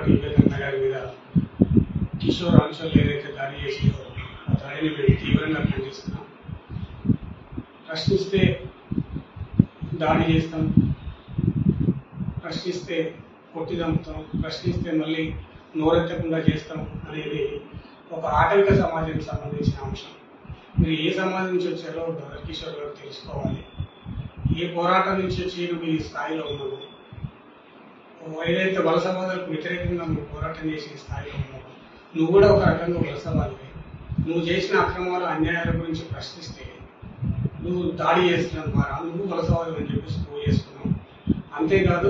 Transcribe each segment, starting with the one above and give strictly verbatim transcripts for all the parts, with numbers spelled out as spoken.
వివేకానంద గారి మీద కిషోర్ అంశాలు ఏదైతే దాడి చేసిందో ఆ దాడిని మేము తీవ్రంగా ఖండిస్తున్నాం. ప్రశ్నిస్తే దాడి చేస్తాం, ప్రశ్నిస్తే కొట్టి చంపుతాం, ప్రశ్నిస్తే మళ్ళీ నోరెత్తకుండా చేస్తాం అనేది ఒక ఆటవిక సమాజానికి సంబంధించిన అంశం. మీరు ఏ సమాజం నుంచి వచ్చారో బ్రదర్ కిషోర్ గారు తెలుసుకోవాలి. ఏ పోరాటం నుంచి వచ్చి నువ్వు ఈ స్థాయిలో ఉన్నావు, ఏదైతే వలసవాదులకు వ్యతిరేకంగా నువ్వు పోరాటం చేసే స్థాయిలో ఉన్నావు, నువ్వు కూడా ఒక రకంగా వలసవాదివే. నువ్వు చేసిన అక్రమాలు అన్యాయాల గురించి ప్రశ్నిస్తే నువ్వు దాడి చేస్తున్న ద్వారా నువ్వు వలసవాది అని చెప్పేసి నువ్వు చేసుకున్నావు. అంతేకాదు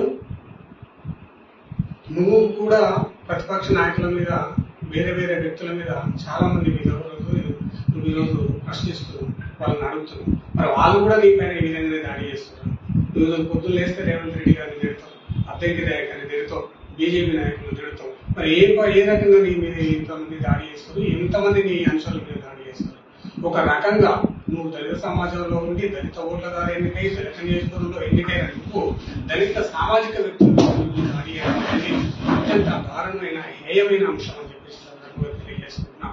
నువ్వు కూడా ప్రతిపక్ష నాయకుల మీద, వేరే వేరే వ్యక్తుల మీద చాలా మంది మీద నువ్వు ఈరోజు ప్రశ్నిస్తున్నావు, వాళ్ళని అడుగుతున్నావు. మరి వాళ్ళు కూడా నీ పైన ఈ విధంగా దాడి చేస్తున్నారు. నువ్వు పొద్దున్న లేస్తే రేవంత్ రెడ్డి గారిని తిడతావు, అద్దెకి నాయకుని తిడతావు, బీజేపీ నాయకులను తిడతావు. మరి ఏ ఏ రకంగా నీ మీద ఎంతమంది దాడి చేస్తారు, ఎంతమంది నీ అంశాల మీద దాడి చేస్తారు? ఒక రకంగా నువ్వు దళిత సమాజంలో ఉండి దళిత ఓట్ల ద్వారా ఎన్నికై దళిత నియోజకవర్గంలో ఎన్నికైన నువ్వు దళిత సామాజిక వ్యక్తులు దాడి అనేది అత్యంత దారుణమైన హేయమైన అంశం అని చెప్పేసి తెలియజేసుకుంటున్నాం.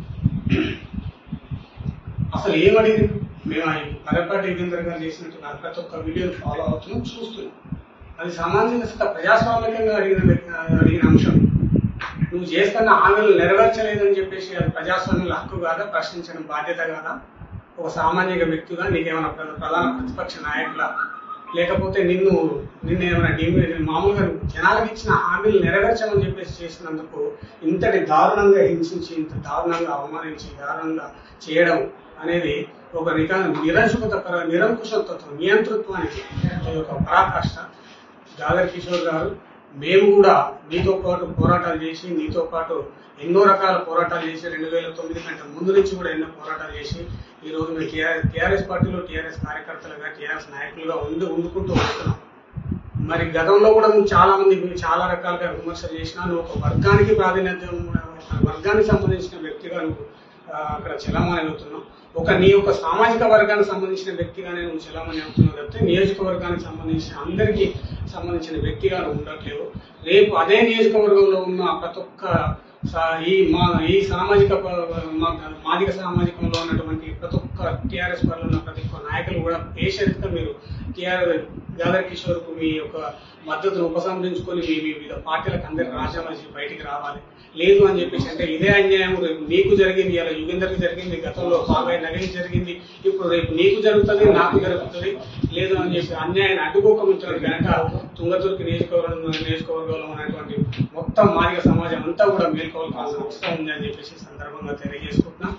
అసలు ఏమడిగింది? మేము ఆ పరపాటి యుగేందర్ గారు చేసినట్టు నాకు ప్రతి ఒక్క వీడియోని ఫాలో అవుతున్నాం, చూస్తున్నాం. అది సామాజిక ప్రజాస్వామికంగా అడిగిన అడిగిన అంశం. నువ్వు చేస్తున్న హామీలు నెరవేర్చలేదని చెప్పేసి అది ప్రజాస్వామ్యంలో హక్కు కాదా? ప్రశ్నించడం బాధ్యత కాదా? ఒక సామాజిక వ్యక్తిగా నీకేమైనా ప్రధాన ప్రతిపక్ష నాయకుల, లేకపోతే నిన్ను నిన్ను ఏమైనా డిమి మామూలుగా జనాలకు ఇచ్చిన హామీలు నెరవేర్చమని చెప్పేసి చేసినందుకు ఇంతటి దారుణంగా హింసించి, ఇంత దారుణంగా అవమానించి, దారుణంగా చేయడం అనేది ఒక నిరంకుశత నిరంకుశత్వం, నియంతృత్వానికి ఒక పరాకాష్ట. జాగర్ కిషోర్ గారు, మేము కూడా నీతో పాటు పోరాటాలు చేసి, నీతో పాటు ఎన్నో రకాల పోరాటాలు చేసి, రెండు వేల తొమ్మిది కంటే ముందు నుంచి కూడా ఎన్నో పోరాటాలు చేసి ఈ రోజు మేము టీఆర్ఎస్ టీఆర్ఎస్ పార్టీలో టీఆర్ఎస్ కార్యకర్తలుగా, టీఆర్ఎస్ నాయకులుగా ఉండి ఉండుకుంటూ వస్తున్నాం. మరి గతంలో కూడా నువ్వు చాలా మంది చాలా రకాలుగా విమర్శలు చేసినా, నువ్వు ఒక వర్గానికి ప్రాధాన్యత, వర్గానికి సంబంధించిన వ్యక్తిగా నువ్వు అక్కడ చలామణి అవుతున్నావు. ఒక నీ యొక్క సామాజిక వర్గానికి సంబంధించిన వ్యక్తిగానే నువ్వు చలామణి అవుతున్నావు తప్పితే నియోజకవర్గానికి సంబంధించిన అందరికీ సంబంధించిన వ్యక్తిగా నువ్వు ఉండట్లేవు. రేపు అదే నియోజకవర్గంలో ఉన్న ప్రతి ఒక్క ఈ మా ఈ సామాజిక మాదిక సామాజికంలో ఉన్నటువంటి ప్రతి ఒక్క టీఆర్ఎస్ పార్టీలో ఉన్న ప్రతి ఒక్క నాయకులు కూడా పేషెంట్గా మీరు టీఆర్ఎస్ జాగర్ కిషోర్ కు మీ యొక్క మద్దతును ఉపసంహరించుకొని మీ వివిధ పార్టీలకు అందరికి రాజీనామా చేసి బయటికి రావాలి. లేదు అని చెప్పేసి అంటే ఇదే అన్యాయం రేపు నీకు జరిగింది, ఇలా యుగేందర్కి జరిగింది, గతంలో బాబాయ్ నగరికి జరిగింది, ఇప్పుడు రేపు నీకు జరుగుతుంది, నాకు జరుగుతుంది. లేదు అని చెప్పి అన్యాయాన్ని అడ్డుకోకముంటున్నారు కనుక తుంగతుర్తి నియోజకవర్గం నియోజకవర్గంలో ఉన్నటువంటి మొత్తం మాదిగ సమాజం అంతా కూడా మేల్కోవాల్సిన అవసరం ఉంది అని చెప్పేసి సందర్భంగా తెలియజేసుకుంటున్నాం.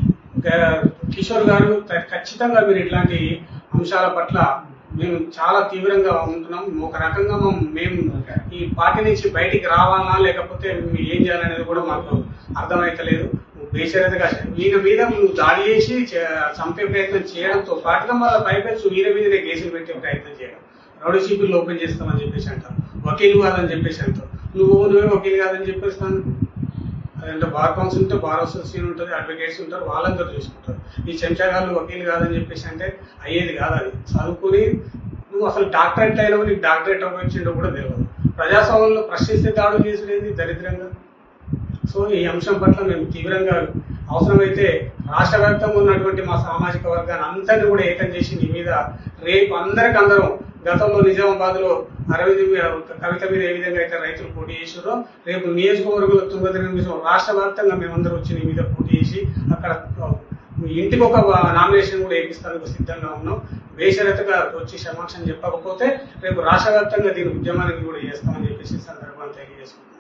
కిషోర్ గారు, ఖచ్చితంగా మీరు ఇట్లాంటి అంశాల పట్ల మేము చాలా తీవ్రంగా ఉంటున్నాం. ఒక రకంగా మేము ఈ పార్టీ నుంచి బయటికి రావాలన్నా లేకపోతే ఏం చేయాలనేది కూడా మాకు అర్థమైతలేదు. బేషరతుగా ఈయన మీద నువ్వు దాడి చేసి చంపే ప్రయత్నం చేయడంతో పాటుగా మళ్ళీ పైపెచ్చు ఈయన మీదనే కేసులు పెట్టే ప్రయత్నం చేయడం, రౌడీ షీపులు ఓపెన్ చేస్తామని చెప్పేసి అంటావు, వకీలు కాదని చెప్పేసి అంటావు. నువ్వు నువ్వే వకీలు కాదని చెప్పేస్తాను. అదంటే బార్ కౌన్సిల్ ఉంటే బార్ అసోసియేషన్ ఉంటుంది, అడ్వకేట్స్ ఉంటారు, వాళ్ళందరూ చూసుకుంటారు. ఈ చెంచాగాళ్ళు వకీలు కాదని చెప్పేసి అంటే అయ్యేది కాదు. అది చదువుకుని నువ్వు అసలు డాక్టరేట్ అయినావు, నీకు డాక్టరేట్ వచ్చిండో కూడా తెలియదు. ప్రజాస్వామ్యంలో ప్రశ్నిస్తే దాడులు చేసుడేది దరిద్రంగా. సో ఈ అంశం పట్ల మేము తీవ్రంగా అవసరమైతే రాష్ట్ర వ్యాప్తంగా ఉన్నటువంటి మా సామాజిక వర్గాన్ని అందరినీ కూడా ఏకం చేసి నీ మీద రేపు అందరికి అందరం గతంలో నిజామాబాద్ లో అరవింద్ కవిత మీద ఏ విధంగా అయితే రైతులు పోటీ చేసారో రేపు నియోజకవర్గంలో తుంగతుర్తి నిమిషం రాష్ట్ర వ్యాప్తంగా మేమందరం వచ్చి నీ మీద పోటీ చేసి అక్కడ ఇంటికి ఒక నామినేషన్ కూడా వేపిస్తానికి సిద్ధంగా ఉన్నాం. బేషరతుగా వచ్చి క్షమాక్షణ చెప్పకపోతే రేపు రాష్ట్ర వ్యాప్తంగా దీని ఉద్యమానికి కూడా చేస్తామని చెప్పేసి సందర్భాన్ని తెలియజేసుకుంటాం.